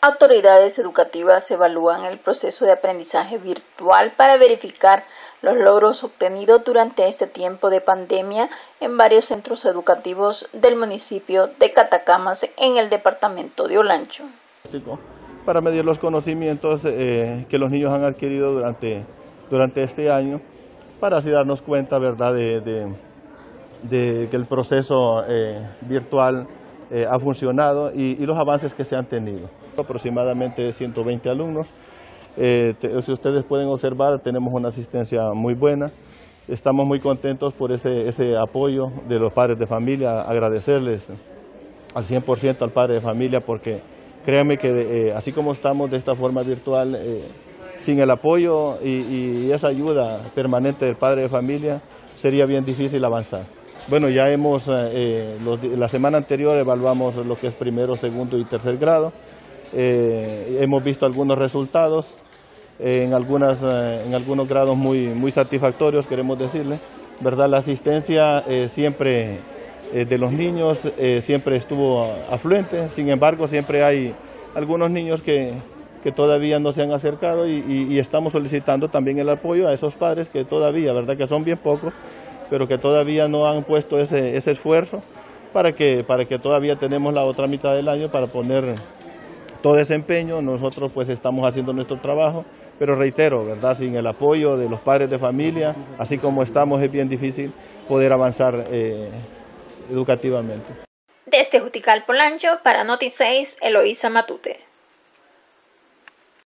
Autoridades educativas evalúan el proceso de aprendizaje virtual para verificar los logros obtenidos durante este tiempo de pandemia en varios centros educativos del municipio de Catacamas en el departamento de Olancho. Para medir los conocimientos que los niños han adquirido durante este año, para así darnos cuenta, ¿verdad?, de que el proceso virtual ha funcionado y los avances que se han tenido. Aproximadamente 120 alumnos. Si ustedes pueden observar, tenemos una asistencia muy buena. Estamos muy contentos por ese apoyo de los padres de familia, agradecerles al 100% al padre de familia, porque créanme que así como estamos de esta forma virtual, sin el apoyo y esa ayuda permanente del padre de familia, sería bien difícil avanzar. Bueno, ya la semana anterior evaluamos lo que es primero, segundo y tercer grado. Hemos visto algunos resultados, en algunos grados muy satisfactorios, queremos decirle, ¿verdad? La asistencia siempre de los niños siempre estuvo afluente. Sin embargo, siempre hay algunos niños que todavía no se han acercado y estamos solicitando también el apoyo a esos padres que todavía, ¿verdad?, que son bien pocos, pero que todavía no han puesto ese esfuerzo para que todavía tenemos la otra mitad del año para poner todo ese empeño. Nosotros pues estamos haciendo nuestro trabajo, pero reitero, ¿verdad?, sin el apoyo de los padres de familia, así como estamos, es bien difícil poder avanzar educativamente. Desde Juticalpa, Olancho, para Noti6, Eloísa Matute.